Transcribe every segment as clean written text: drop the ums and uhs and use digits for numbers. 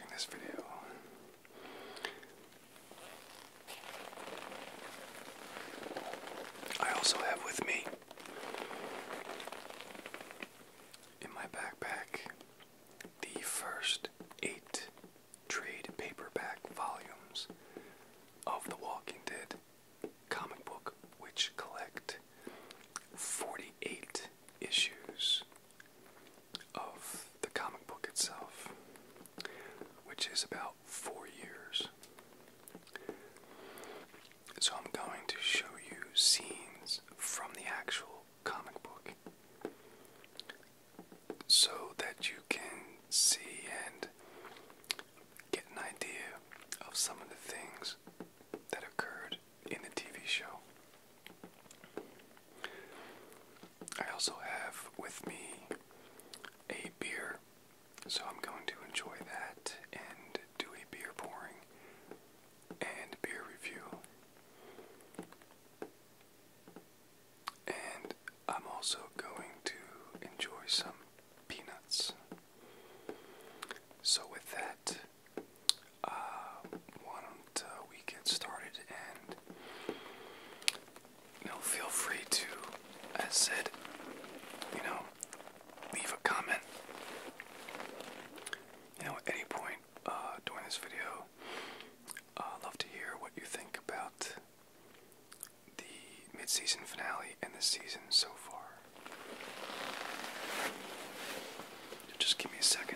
watching this video. I also have with me in my backpack the first 8 trade paperback volumes of The Walking Dead comic book, which collect 48 issues of the comic book itself, which is about 4 years. So I'm going to show you scenes from the actual comic book so that you can see and get an idea of some of the things that occurred in the TV show. I also have with me a beer, so I'm going to enjoy that and do a beer pouring and beer review. And I'm also going to enjoy some peanuts. So with that, why don't we get started, and feel free to, as said, leave a comment at any point during this video. I'd love to hear what you think about the mid-season finale and the season so far. Just give me a second.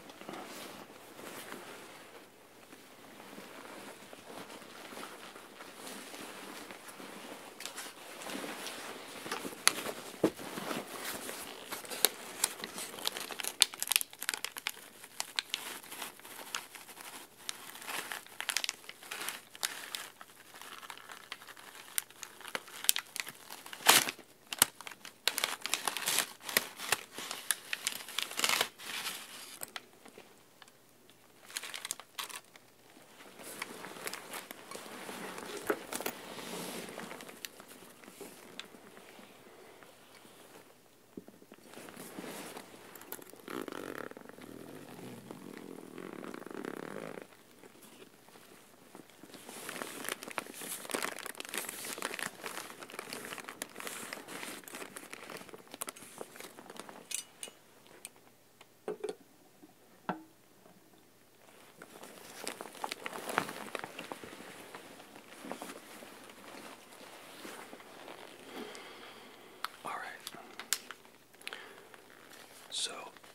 So,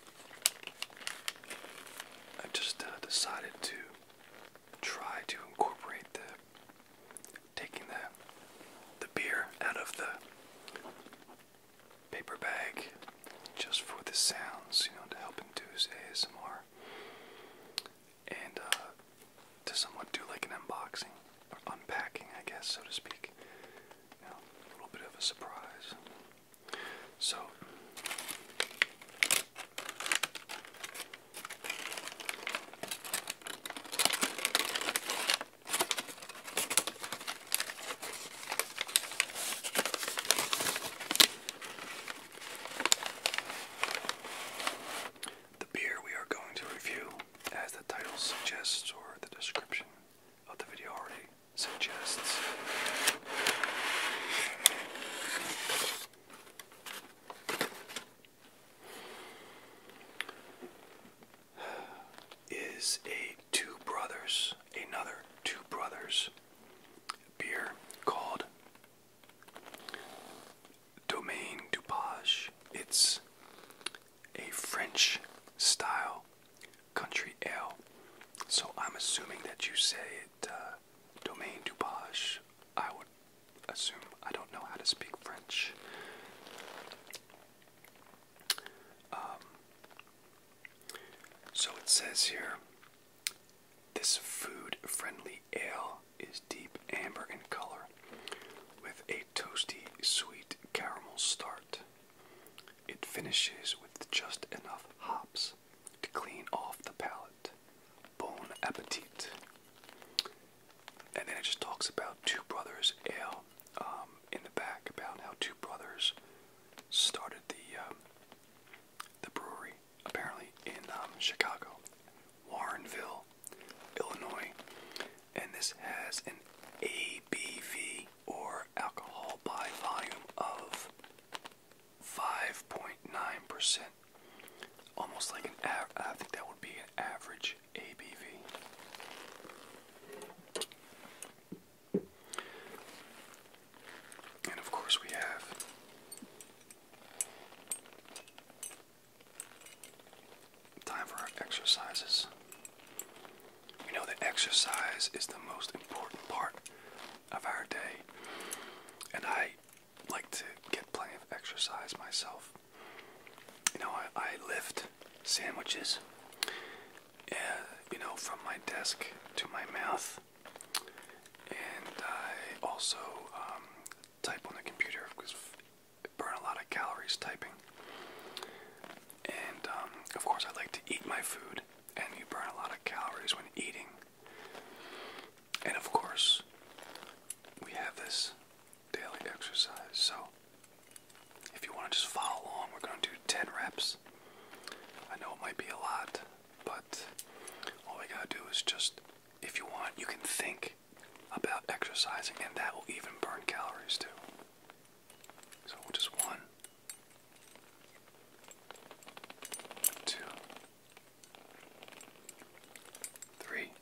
I've just decided to try to incorporate taking the beer out of the paper bag just for the sounds, to help induce ASMR, and to somewhat do like an unboxing, or unpacking, I guess, so to speak. A little bit of a surprise. So, the beer we are going to review, as the title suggests, or the description of the video already suggests, is another Two Brothers beer called Domaine Dupage. It's a French style country ale, so I'm assuming that you say it Domaine Dupage. I would assume. I don't know how to speak French. So it says here, this food-friendly ale is deep amber in color with a toasty, sweet caramel start. It finishes with just enough hops to clean off the palate. Bon appetit. And then it just talks about Two Brothers Ale in the back, about how Two Brothers started the brewery, apparently in Chicago, Warrenville, exercise is the most important part of our day, and I like to get plenty of exercise myself. You know, I lift sandwiches, from my desk to my mouth, and I also type on the computer because I burn a lot of calories typing. And of course, I like to eat my food, and you burn a lot of calories when eating. And of course, we have this daily exercise. So, if you want to just follow along, we're going to do 10 reps. I know it might be a lot, but all we gotta do is just, if you want, you can think about exercising, and that will even burn calories too. So, just 1, 2, 3,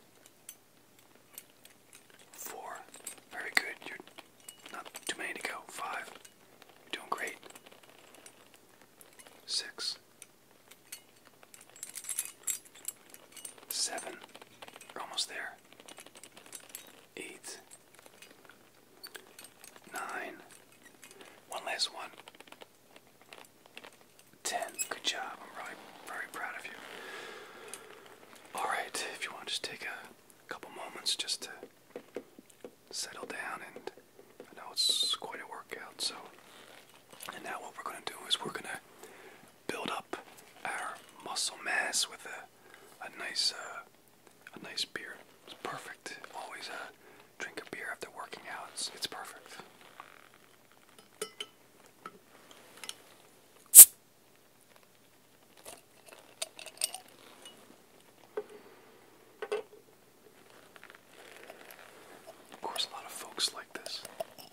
4. Very good. You're not too many to go. 5. You're doing great. 6. 7. You're almost there. 8. 9. One last one. 10. Good job. I'm really very proud of you. Alright, if you want to just take a couple moments just to settle down, and I know it's quite a workout, so. And now what we're going to do is we're going to build up our muscle mass with a nice beer. It's perfect. Always drink a beer after working out. It's perfect. Of course, a lot of folks like this.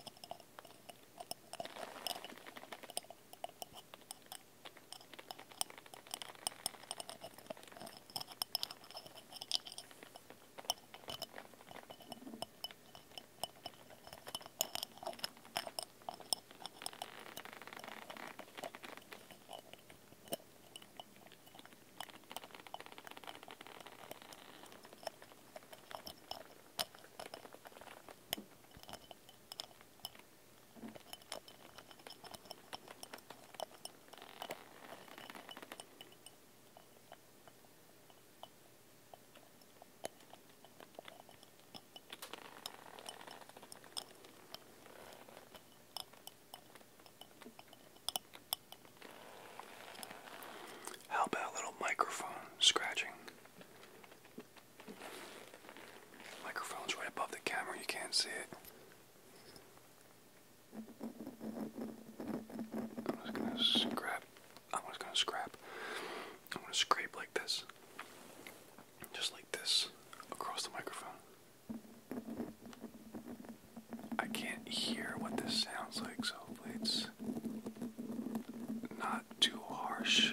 How about a little microphone scratching? Microphone's right above the camera, you can't see it. I'm gonna scrape like this. Just like this, across the microphone. I can't hear what this sounds like, so hopefully it's not too harsh.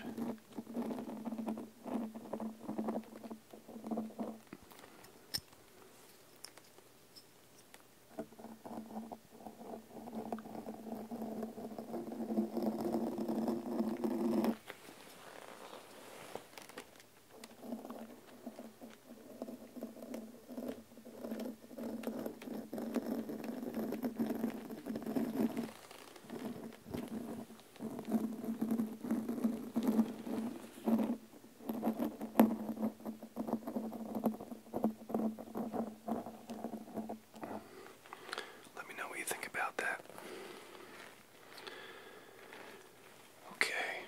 Let me know what you think about that. Okay.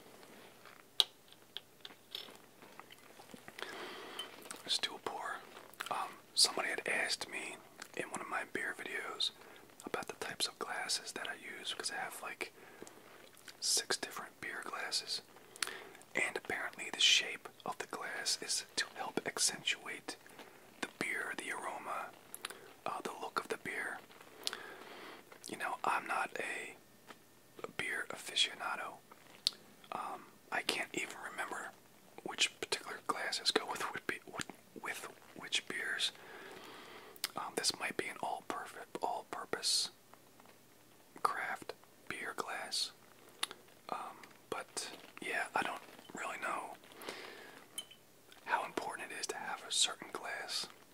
Let's do a pour. Somebody had asked me in one of my beer videos about the types of glasses that I use, because I have like 6 different beer glasses, and apparently the shape of the glass is to help accentuate the beer, the aroma, the look of the beer. You know, I'm not a beer aficionado. I can't even remember which particular glasses go with which beers. This might be an all-purpose craft beer glass. But yeah, I don't really know how important it is to have a certain glass.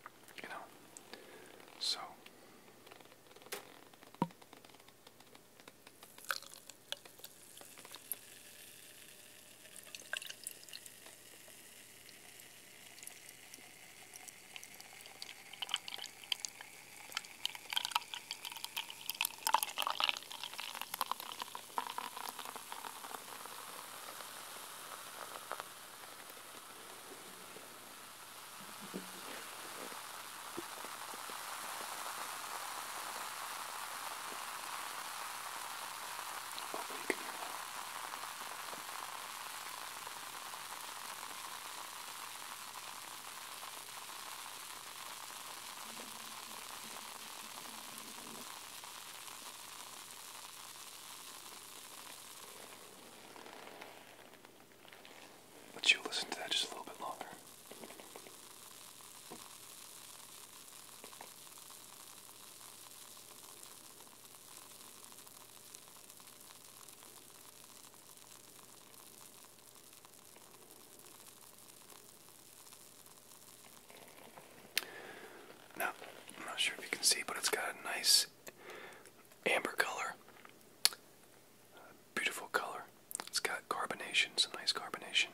nice amber color. Beautiful color. It's got carbonation, some nice carbonation.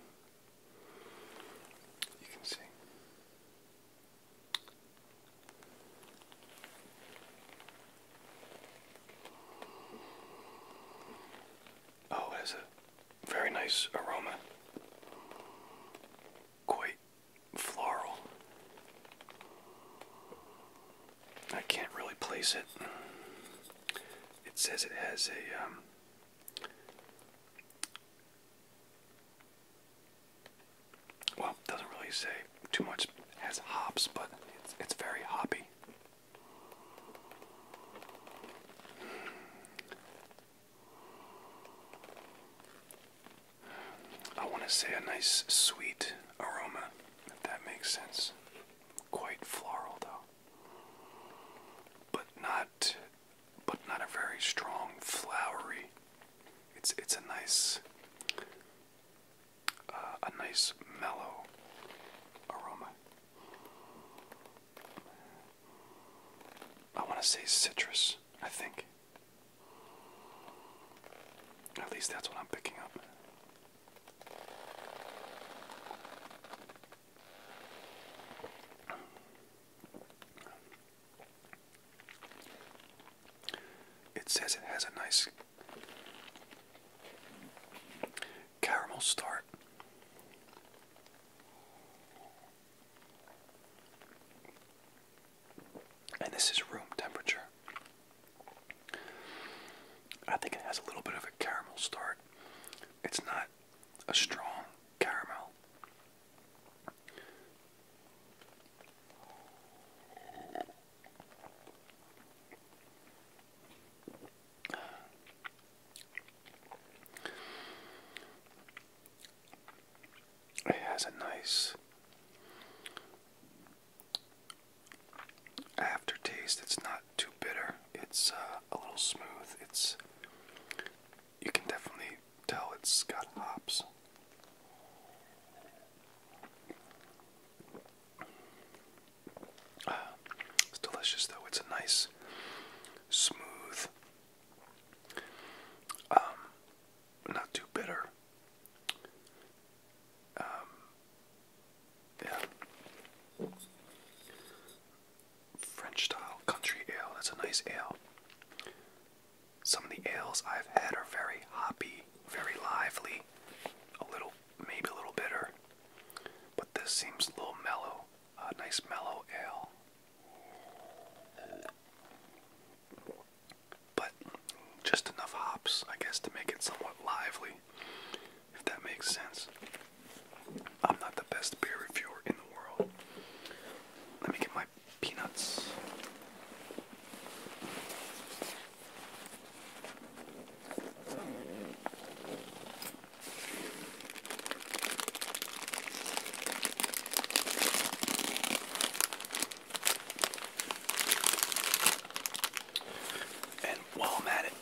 You can see. Oh, it has a very nice aroma. Quite floral. I can't really place it. It says it has a well, it doesn't really say too much. It has hops, but it's very hoppy. I want to say a nice sweet aroma, if that makes sense. Quite floral though. But not a very strong flowery. It's a nice mellow aroma. I want to say citrus, I think. At least that's what I'm picking up. It says it has a nice caramel start. And this is room temperature. I think it has a little bit of a caramel start. It's not a strong caramel. It has a nice aftertaste. It's not too bitter. It's a little smooth. You can definitely tell it's got hops. It's delicious though. It's a nice, smooth, not too bitter. Yeah. French style country ale. That's a nice ale. Some of the ales I've had are very hoppy, very lively, maybe a little bitter, but this seems a little mellow, a nice mellow ale. But just enough hops, I guess, to make it somewhat lively, if that makes sense. I'm not the best beer reviewer in the world. Let me get my peanuts. And while I'm at it,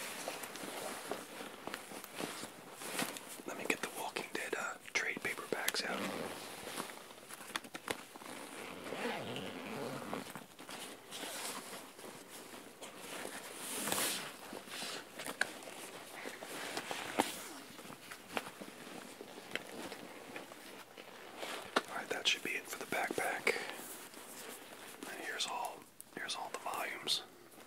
let me get the Walking Dead trade paperbacks out. Alright, that should be it for the backpack. And here's all the volumes.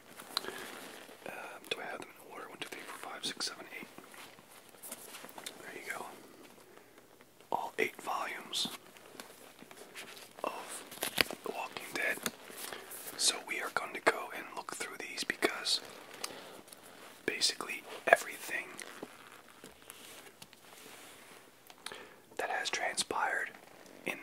Do I have them in order? 1, 2, 3, 4, 5, 6, 7, 8. There you go. All 8 volumes of The Walking Dead. So we are going to go and look through these because basically everything that has transpired in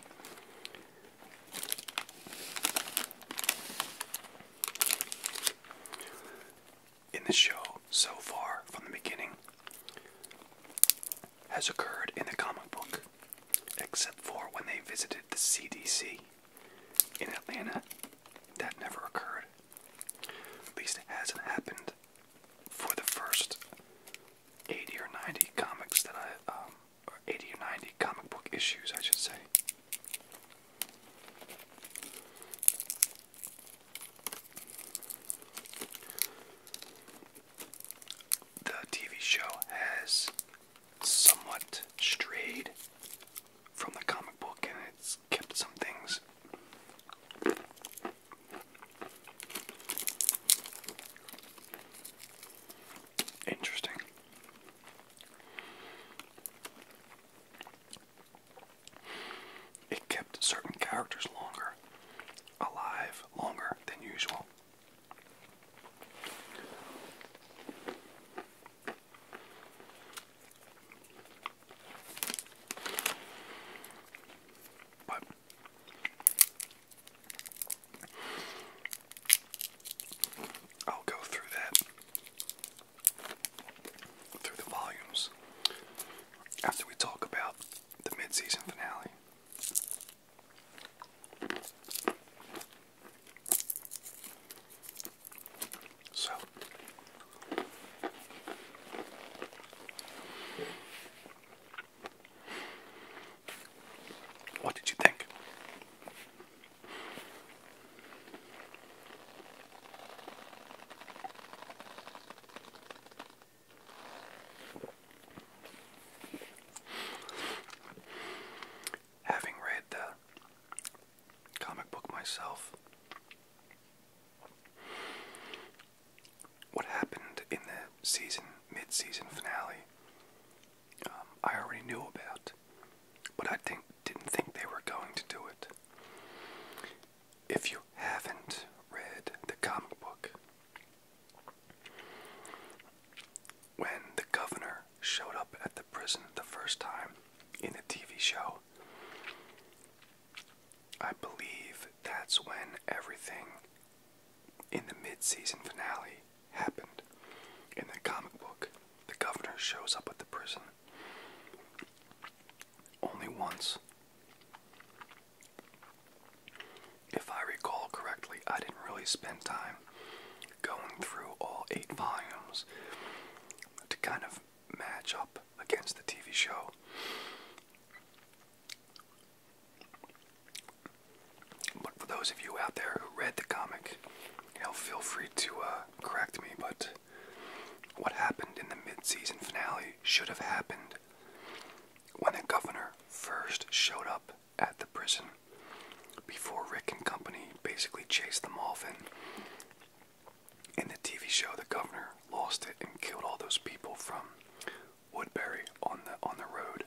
the show so far from the beginning has occurred in the comic book, except for when they visited the CDC in Atlanta. That never occurred. At least it hasn't happened for the first 80 or 90 comics that or 80 or 90 comic book issues, I should say. characters longer, alive longer than usual. But I'll go through that, through the volumes, after we talk about the mid-season finale. So, what did you think? Having read the comic book myself, what happened in the mid-season finale, I already knew about, but I didn't think they were going to do it. If you haven't read the comic book, when the governor showed up at the prison the first time in the TV show, I believe that's when everything in the mid-season finale happened. In the comic book, the governor shows up at the prison only once. If I recall correctly, I didn't really spend time going through all 8 volumes to kind of match up against the TV show. But for those of you out there who read the comic, feel free to correct me, but what happened in the mid-season finale should have happened when the governor first showed up at the prison, before Rick and company basically chased them off. And in the TV show, the governor lost it and killed all those people from Woodbury on the road.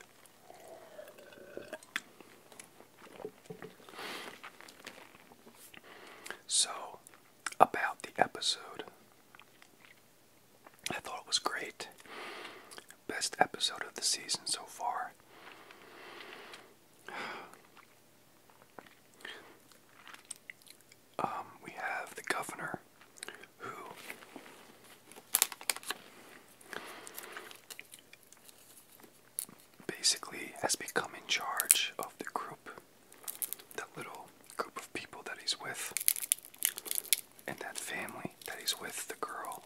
So, about the episode, I thought it was great. Best episode of the season so far. We have the governor who basically has become in charge of the group, that little group of people that he's with, and that family that he's with, the girl,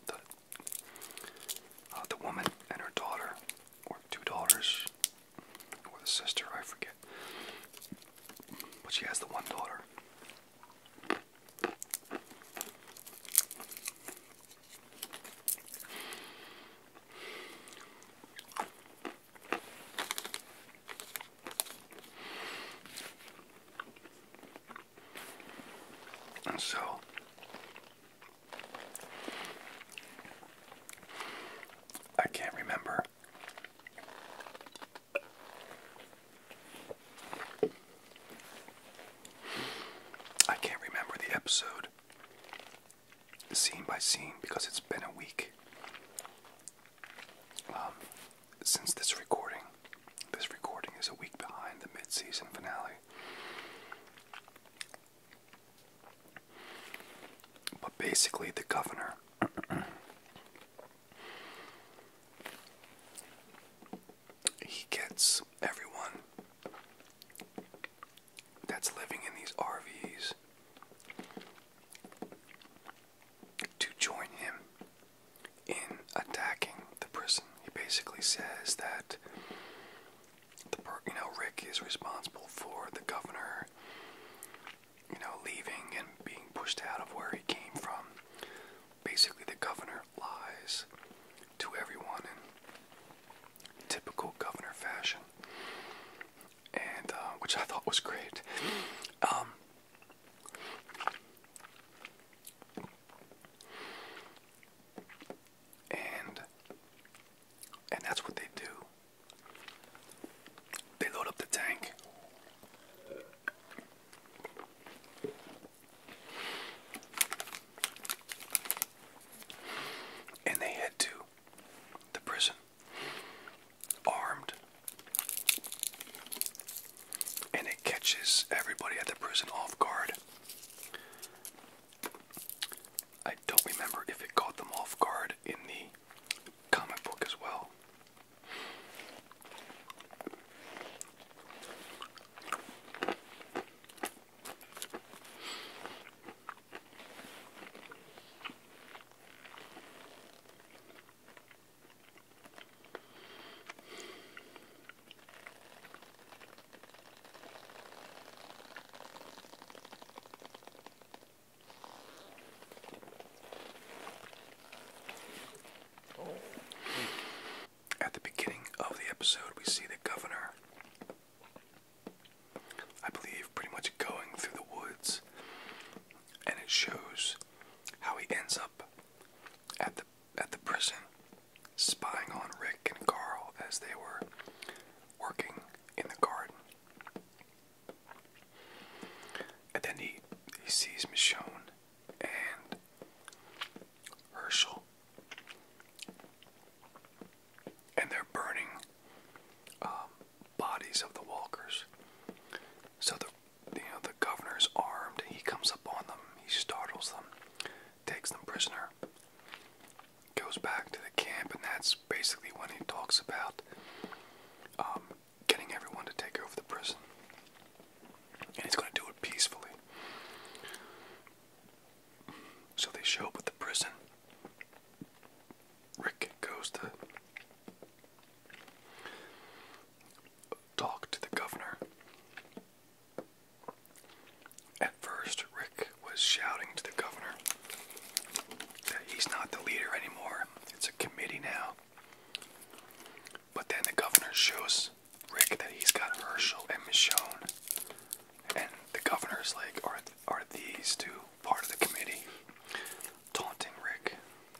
the woman and her daughter, or 2 daughters, or the sister, I forget, but she has the one daughter. And so, I can't remember the episode scene by scene, because it's been a week since this recording. This recording is a week behind the mid-season finale. But basically, the governor he gets everyone that's living in these RVs to join him in attacking the prison. He basically says that Rick is responsible for the governor, leaving and being pushed out of where he came from. Basically off guard. I don't remember if it caught them off guard in the comic book as well. At the beginning of the episode, we see the governor, I believe, pretty much going through the woods, and it shows how he ends up at the prison, spying on Rick and Carl as they were working in the garden. And then he sees Michonne and Herschel, and they're burning bodies of the walkers. So the governor's armed. He comes up on them. He startles them, takes them prisoner, goes back to the camp, and that's basically when he talks about getting everyone to take over the prison. And he's going to do it peacefully. So they show up at the prison. Rick goes to talk to the governor. At first, Rick was shouting to the governor that he's not the leader anymore. It's a committee now. But then the governor shows Rick that he's got Herschel and Michonne. And the governor's like, are these two part of the committee? Taunting Rick.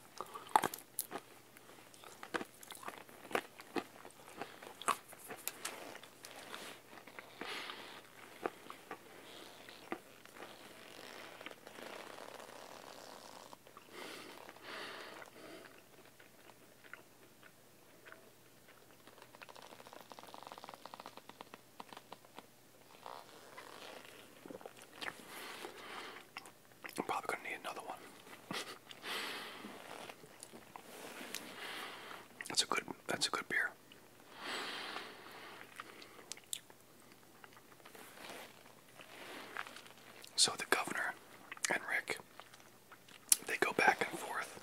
I'm probably gonna need another one. That's a good beer. So the governor and Rick, they go back and forth.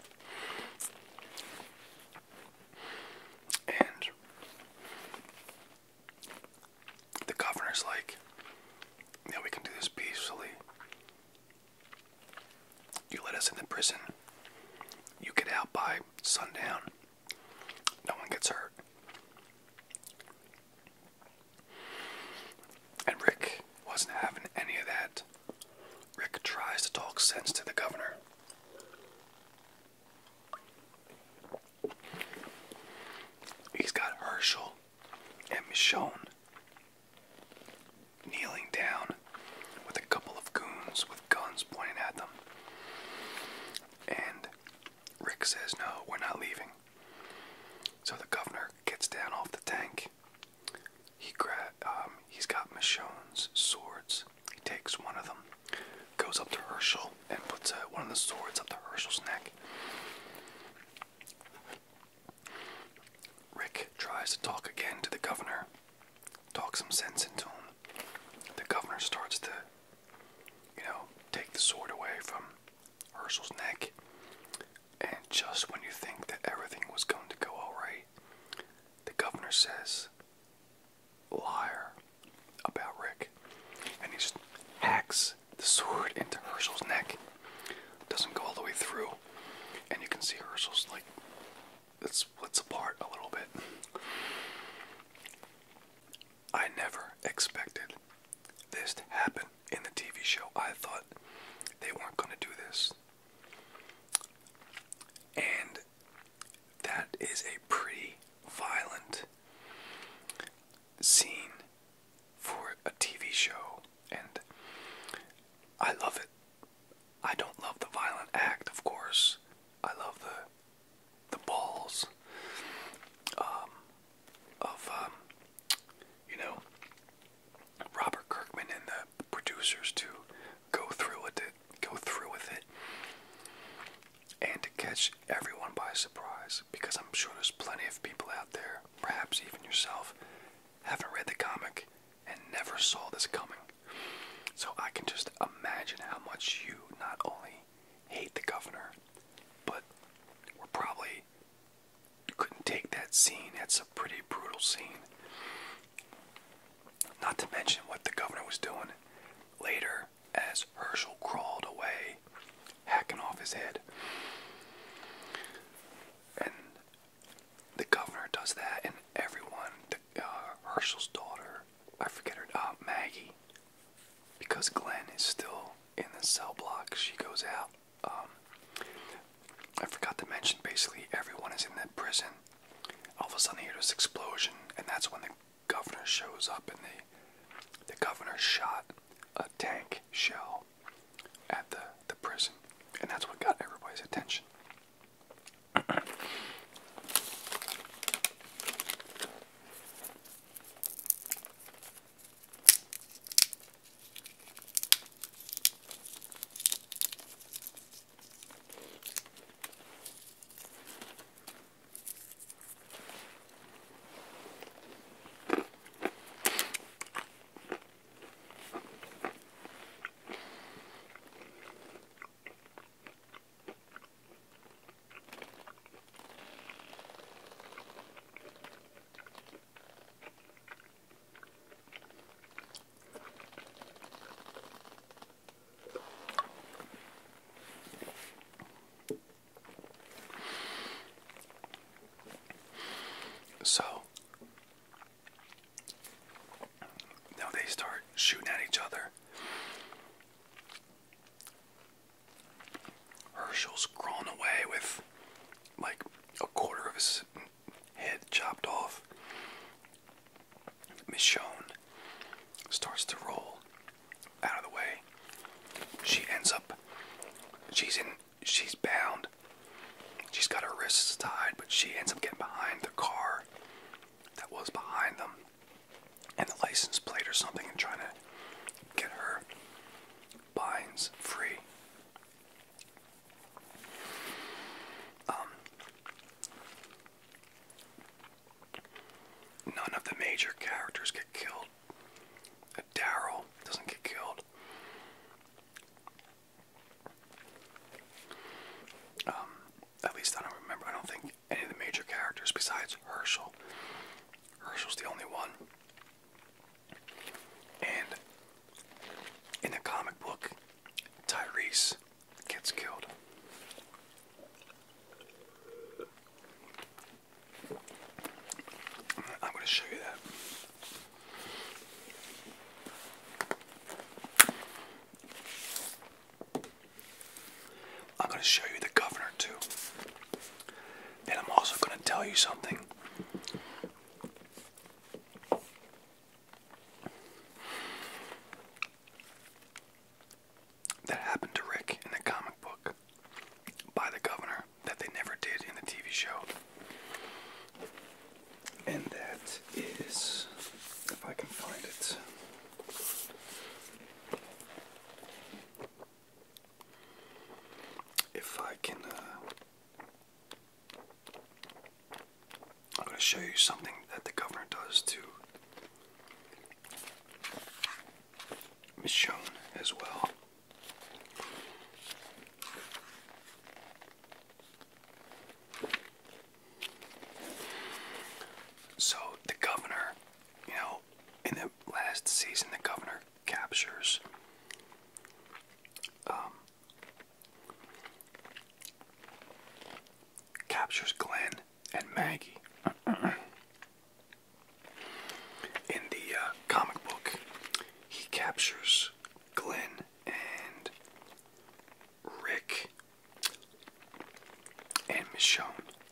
And the governor's like, yeah, we can do this peacefully. You let us in the prison. You get out by sundown. No one gets hurt. And Rick wasn't having any of that. Rick tries to talk sense to the governor. He's got Herschel and Michonne kneeling down with a couple of goons with guns pointing at them. And Rick says, no, we're not leaving. So the governor gets down off the tank. He's got Michonne's swords. He takes one of them, goes up to Herschel, and puts one of the swords up to Herschel's neck. Rick tries to talk again to the governor, talk some sense into him. The governor starts to, take the sword away from Herschel's neck. And just when you think that everything was going to go alright, the governor says, liar, about Rick. And he just hacks the sword into Herschel's neck. Doesn't go all the way through. And you can see Herschel's like, it splits apart a little bit. I never expected this to happen in the TV show. I thought they weren't going to do this. And that is a pretty violent scene for a TV show, and I love it. I don't love the violent act, of course. I love the balls of Robert Kirkman and the producers to much you not only hate the governor, but we're probably couldn't take that scene. It's a pretty brutal scene. Not to mention what the governor was doing later as Herschel crawled away, hacking off his head. And the governor does that, and everyone, Herschel's daughter, I forget her, Maggie, because Glenn is still in the cell block, she goes out. I forgot to mention, basically everyone is in that prison. All of a sudden, you hear this explosion, and that's when the governor shows up, and the governor shot a tank shell at the prison, and that's what got everybody's attention. So, now they start shooting at each other. Herschel's crawling away with like a quarter of his head chopped off. Michonne starts to roll out of the way. She ends up, she's bound. She's got her wrists tied, but she ends up getting behind the car that was behind them, and the license plate or something, and trying to get her binds free. None of the major characters get killed. Daryl doesn't get killed. At least I don't remember. I don't think any of the major characters besides Herschel. Herschel's the only one. And in the comic book, Tyrese gets killed. I'm going to show you that. I'm going to show you the governor too. And I'm also going to tell you something. That happened to Rick in the comic book by the governor that they never did in the TV show. And that is, if I can find it. If I can, I'm going to show you something that the governor does to Michonne as well. So the governor, in the last season, the governor captures Glenn and Maggie. In the comic book, he captures Glenn and Rick and Michonne.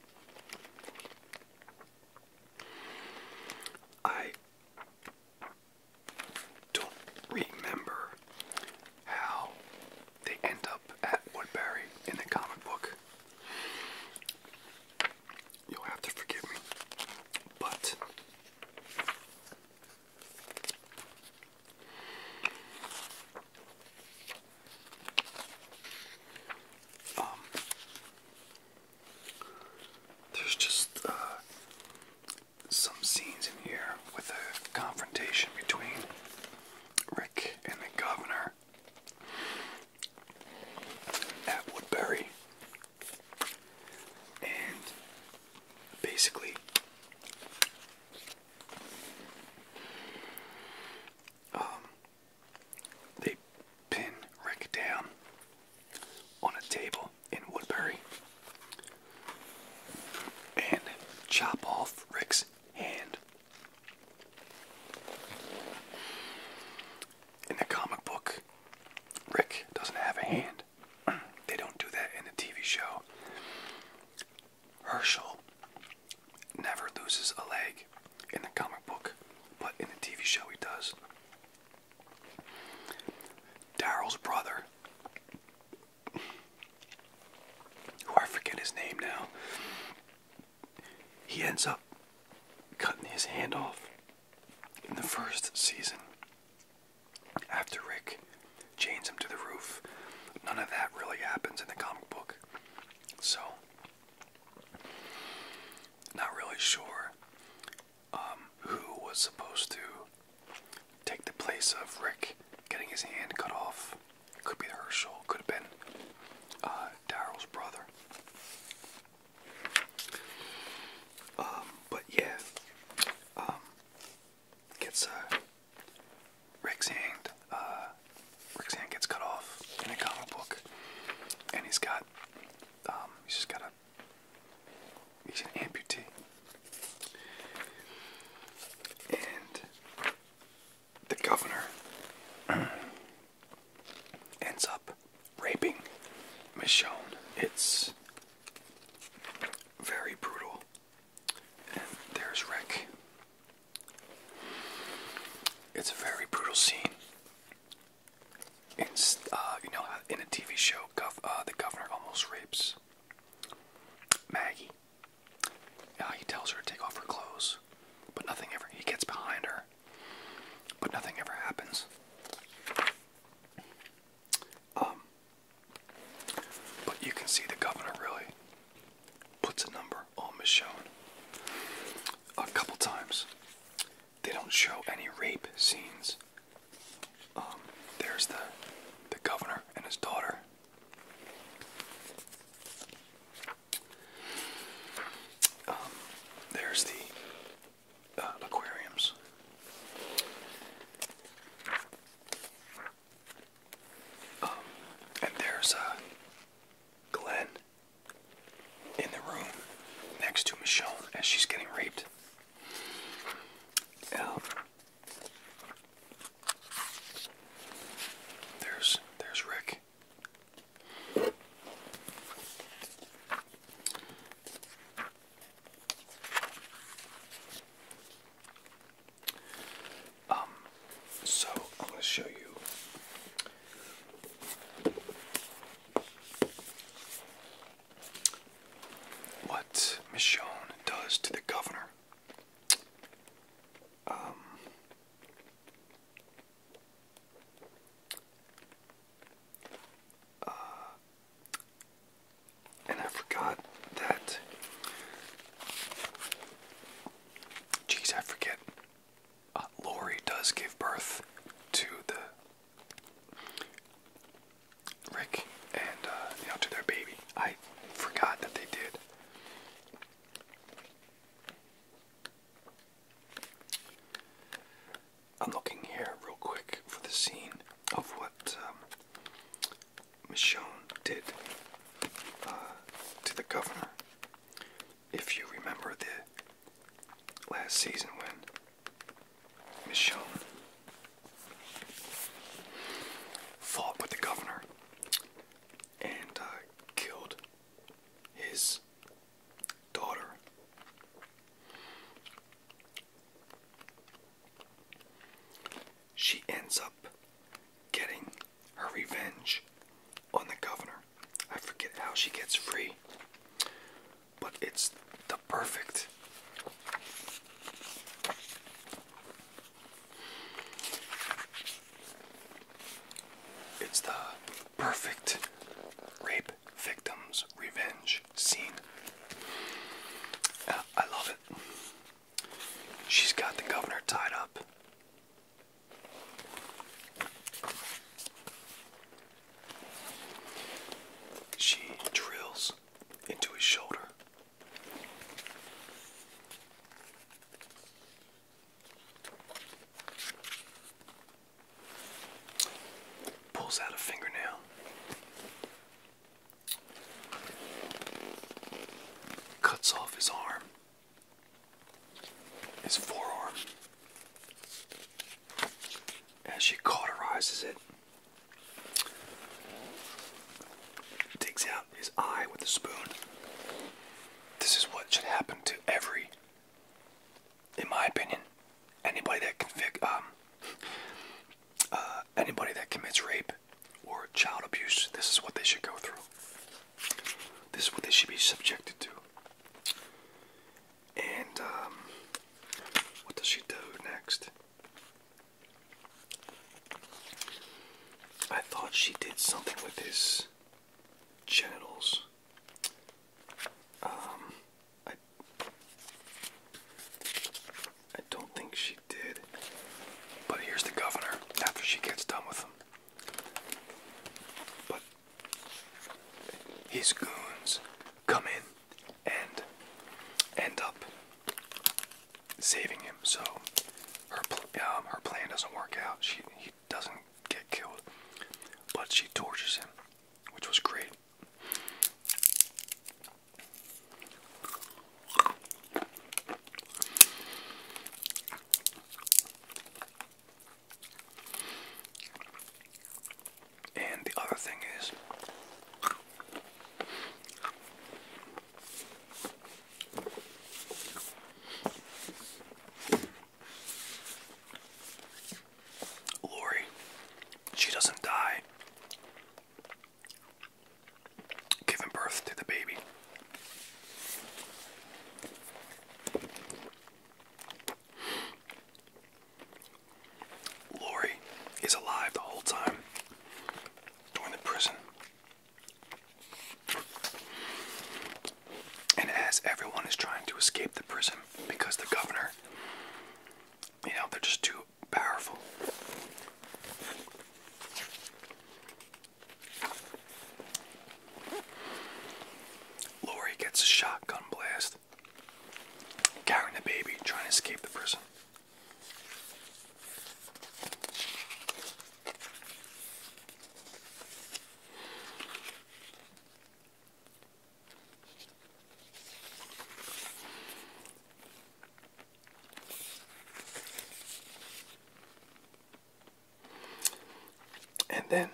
I don't remember how they end up at Woodbury in the comic book. You'll have to forgive me, but down on a table in Woodbury and chop off Rick's hand. In the comic book, Rick doesn't have a hand. They don't do that in the TV show. Herschel never loses a leg in the comic book, but in the TV show he does. Daryl's brother, who I forget his name now, he ends up cutting his hand off in the first season after Rick chains him to the roof. None of that really happens in the comic book, so not really sure who was supposed to take the place of Rick getting his hand cut off. Could be Herschel, could have been Daryl's brother. But yeah, gets Rick's hand gets cut off in a comic book, and he's an amputee. And the governor ends up raping Michonne. It's very brutal. And there's Rick. It's a very brutal scene. In a TV show, the governor almost rapes Maggie. He tells her to take off her clothes, but nothing ever. He gets behind her, but nothing ever happens. But you can see the governor really puts a number on Michonne a couple times. They don't show any rape scenes. There's the governor and his daughter. There's the aquariums. And there's Glenn in the room next to Michonne as she's getting raped. There's Rick. So I'm going to show you what Michonne does to the governor. And I forgot that. Geez, I forget. Lori does give birth to Rick and to their baby. I forgot that they did. I'm looking here real quick for the scene of what Michonne did to the governor. If you remember the last season when Michonne fought with the governor and killed his daughter. She ends up getting her revenge on the governor. I forget how she gets free, but it's the perfect rape victim's revenge scene. I love it. She's got the governor tied up. She drills into his shoulder. Pulls out a fingernail. something with his genitals. I don't think she did. But here's the governor after she gets done with him. But his goons come in and end up saving him. So her plan doesn't work out. He doesn't get killed, but she tortures him, which was great. And the other thing is, Lori, she doesn't die giving birth to the baby. Lori is alive the whole time during the prison. And as everyone is trying to escape the prison because the governor, they're just too powerful. Lori gets a shotgun blast, carrying the baby, trying to escape the prison. And then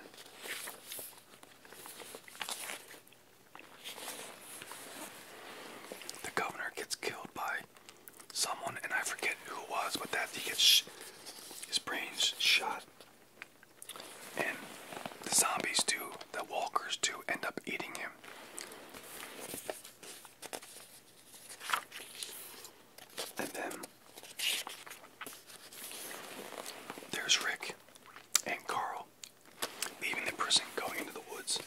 the governor gets killed by someone, and I forget who it was, but that he gets his brains shot. And the zombies do, the walkers do, end up eating him. And then there's Rick and Carl leaving the prison, going into the woods.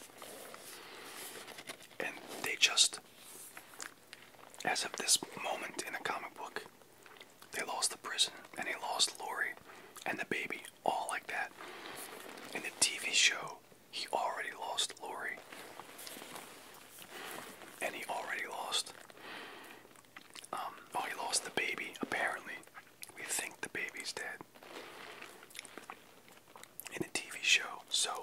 And they just, as of this moment in the comic book, they lost the prison, and they lost Lori and the baby, all like that. In the TV show, he already lost Lori. And he already lost, he lost the baby, apparently. We think the baby's dead in the TV show, so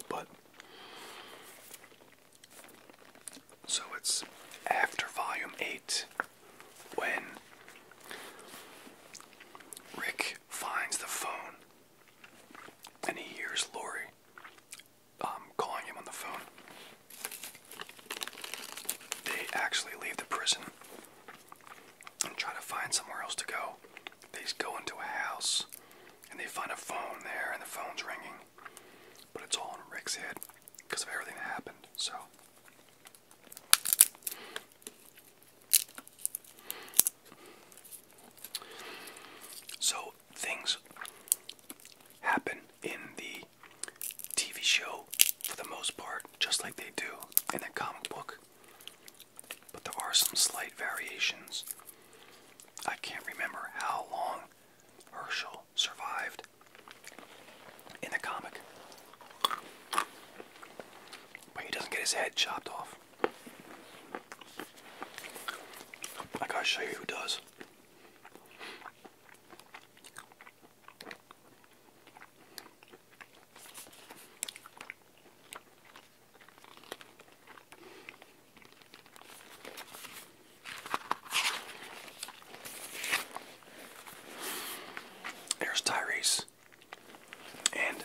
it's after Volume 8 when Rick finds the phone and he hears Lori calling him on the phone. They actually leave the prison and try to find somewhere else to go. They go into a house and they find a phone there, and the phone's ringing, but it's all in Rick's head because of everything that happened. So things happen in the TV show for the most part just like they do in the comic book, but there are some slight variations. I can't remember how long Herschel survived in the comic, but he doesn't get his head chopped off. I gotta show you who does. There's Tyrese. And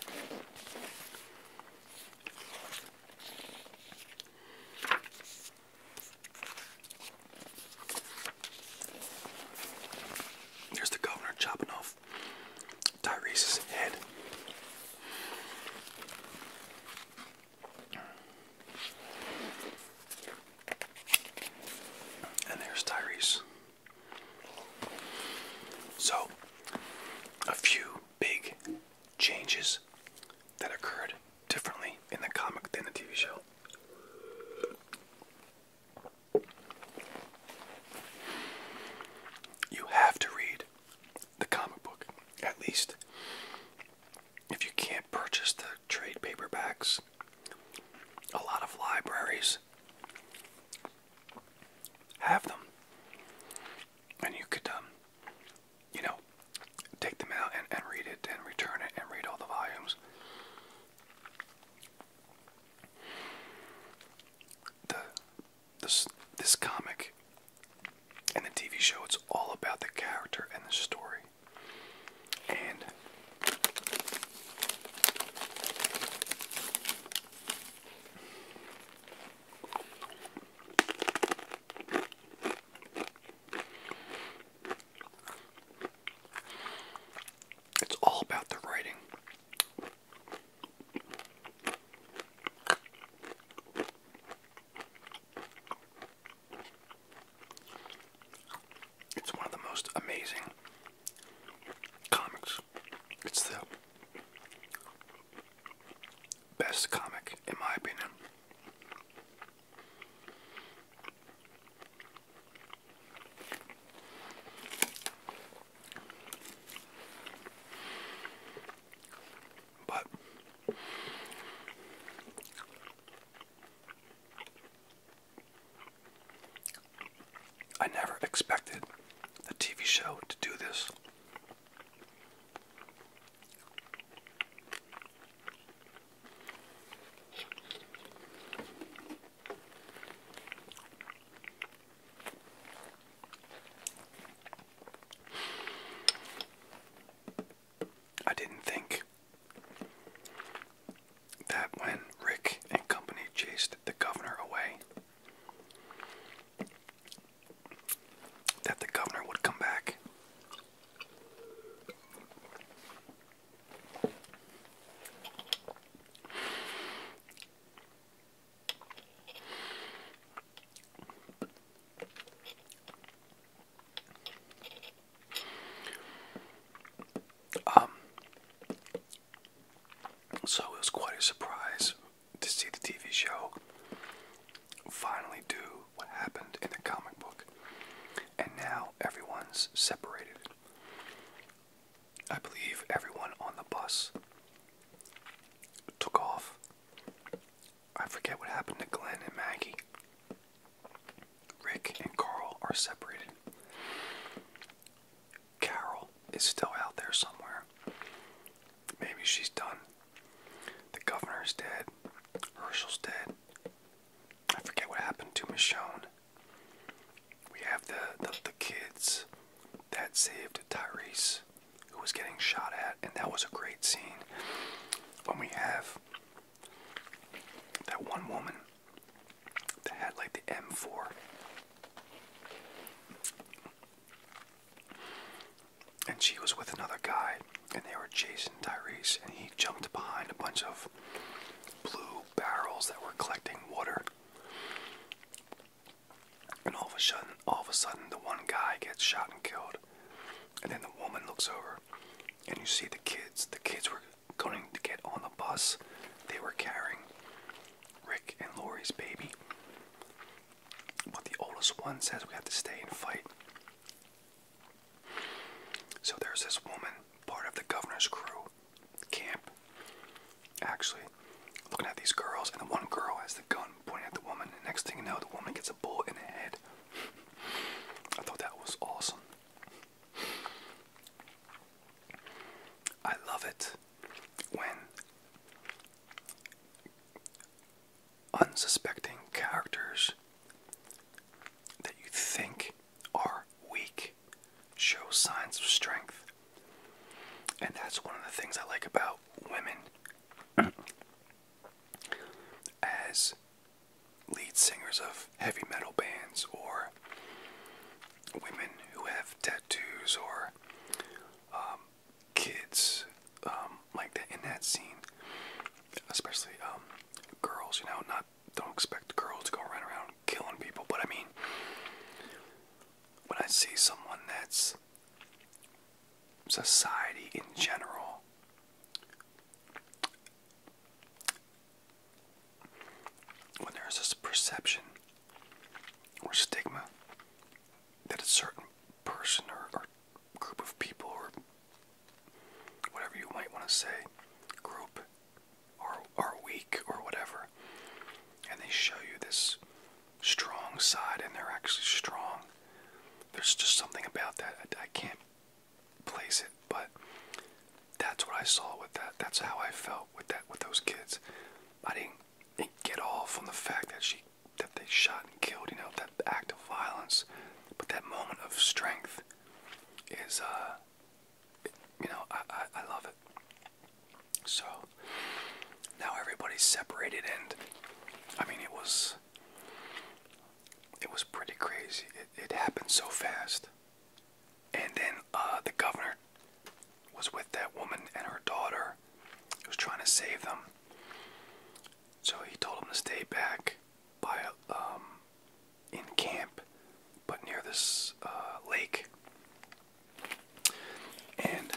stories, have them, and you could, you know, take them out and read it and return it and read all the volumes. This comic and the TV show, it's all about the character and the story. And it's all about the writing. It's one of the most amazing comics. It's the best comic, in my opinion. But I never expected the TV show to do this. I didn't think that when Rick and company chased the governor away, that the governor would come back. So it was quite a surprise to see the TV show finally do what happened in the comic book. And now everyone's separated. I believe everyone on the bus took off. I forget what happened to Glenn and Maggie. Rick and Carl are separated. Carol is still out there somewhere. Maybe she's done. The governor's dead. Herschel's dead. I forget what happened to Michonne. We have the kids that saved Tyrese, who was getting shot at, and that was a great scene. When we have that one woman that had like the M4. And she was with another guy, and they were chasing Tyrese, and he jumped behind a bunch of blue barrels that were collecting water. And all of a sudden, the one guy gets shot and killed. And then the woman looks over, and you see the kids. The kids were going to get on the bus. They were carrying Rick and Lori's baby. But the oldest one says we have to stay and fight. So there's this woman, part of the governor's crew, camp, actually, looking at these girls, and the one girl has the gun pointing at the woman, and next thing you know, the woman gets a bullet in the head. I thought that was awesome. I love it when unsuspecting characters that you think are weak show signs of strength. And that's one of the things I like about women as lead singers of heavy metal bands, or women who have tattoos, or kids like that in that scene, especially girls. You know, don't expect girls to go around killing people, but I mean, when I see someone that's society in general, when there's this perception or stigma that a certain person or group of people, or whatever you might want to say, group, are weak or whatever, and they show you books is strong. There's just something about that. I can't place it, but that's what I saw with that. That's how I felt with that, with those kids. I didn't get off on the fact that they shot and killed, that act of violence, but that moment of strength is, I love it. So now everybody's separated, and I mean, it was pretty crazy. It happened so fast. And then the governor was with that woman and her daughter, who was trying to save them. So he told them to stay back by in camp, but near this lake. And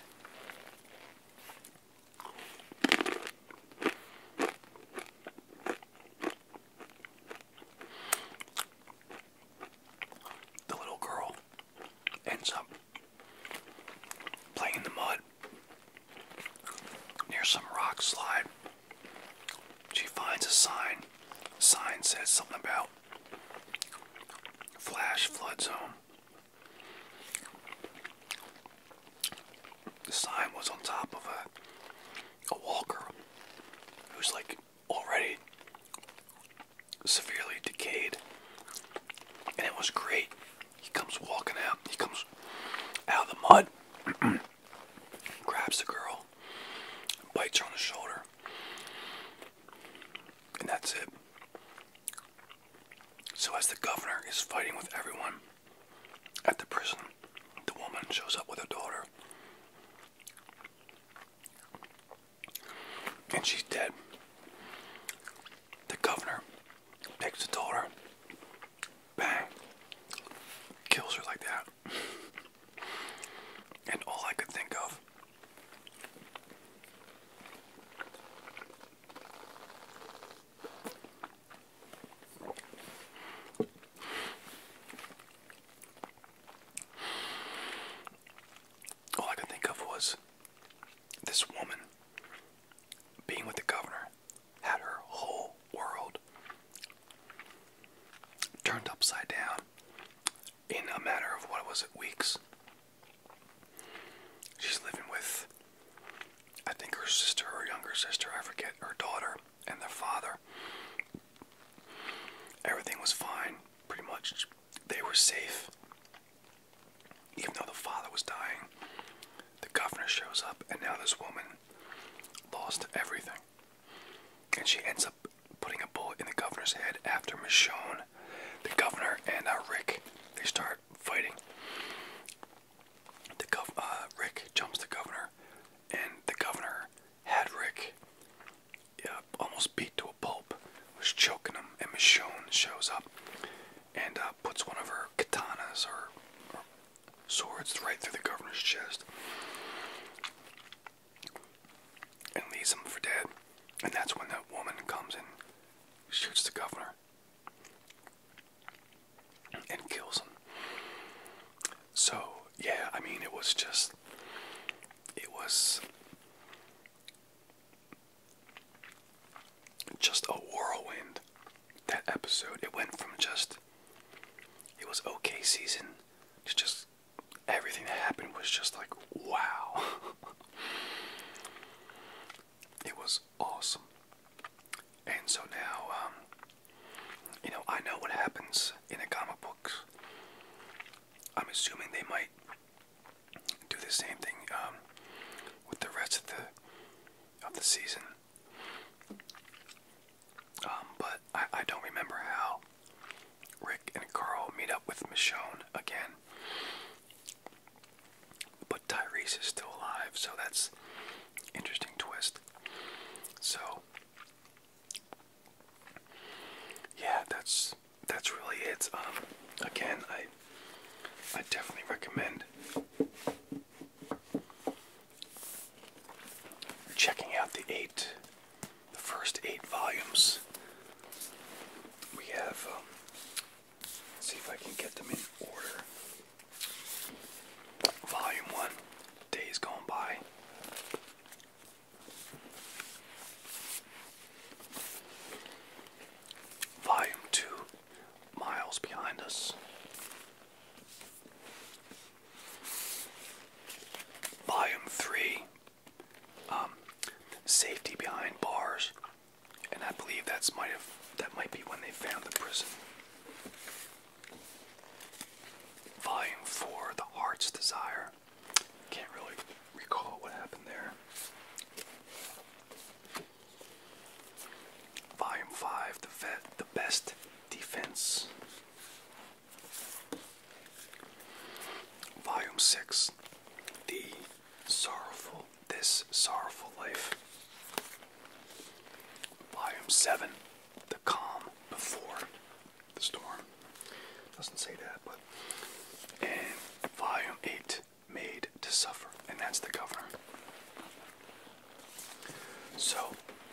the little girl ends up playing in the mud near some rock slide. She finds a sign. The sign says something about flash flood zone. The sign was on top of a walker who's like already severely decayed. And it was great. He comes walking out. He comes out of the mud, grabs the girl, bites her on the shoulder, and that's it. So as the governor is fighting with everyone at the prison, the woman shows up with her daughter, and she's dead. The governor takes the daughter, bang, kills her like that. And all I could think of was this woman being with the governor had her whole world turned upside down in a matter of, what was it, weeks. She's living with, I think, her sister or younger sister, I forget, her daughter and their father. Everything was fine, pretty much. They were safe. Even though the father was dying, the governor shows up, and now this woman lost everything. And she ends up putting a bullet in the governor's head after Michonne, the governor, and Rick, they start fighting. Rick jumps the governor, and the governor had Rick almost beat to a pulp, was choking him, and Michonne shows up and puts one of her katanas or swords right through the governor's chest and leaves him for dead. And that's when that woman comes and shoots the governor and kills him. So, yeah, I mean, it was just a whirlwind, that episode. It went from it was okay season to just everything that happened was just like, wow. It was awesome. And so now, I know what happens in the comic books. I'm assuming they might do the same thing with the rest of the season. But I don't remember how Rick and Carl meet up with Michonne again. But Tyrese is still alive, so that's an interesting twist. So, yeah, that's really it. Again, I definitely recommend checking out the first 8 volumes. We have, let's see if I can get them in order. Volume 1, Days Gone By. Volume 2, Miles Behind Us. might be when they found the prison. Volume 4, The Heart's Desire. Can't really recall what happened there. Volume 5, The Best Defense. Volume 6, This Sorrowful Life. Volume 7, The Calm Before the Storm. Doesn't say that, but. And Volume 8, Made to Suffer. And that's the Governor. So,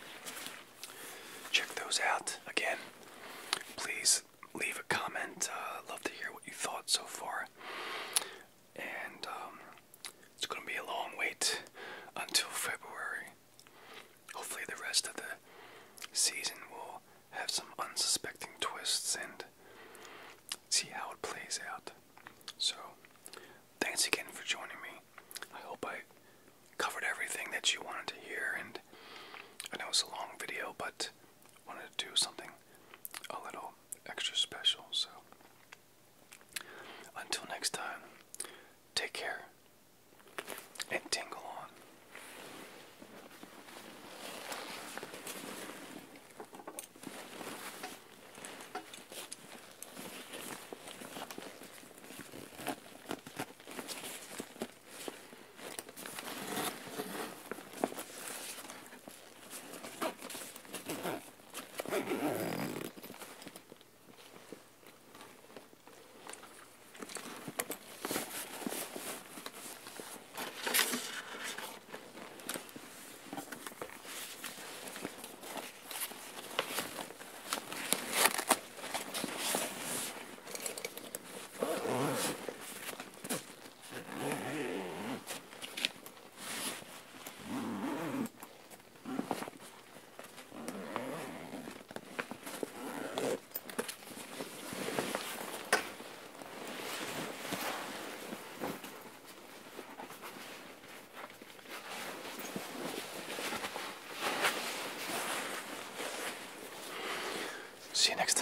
check those out. Again, please leave a comment. Love to hear what you thought so far. And it's going to be a long wait until February. Hopefully the rest of the season will have some unsuspecting twists and see how it plays out. So, thanks again for joining me. I hope I covered everything that you wanted to hear, and I know it's a long video, but wanted to do something a little extra special. So, until next time, take care and tingle on. See you next time.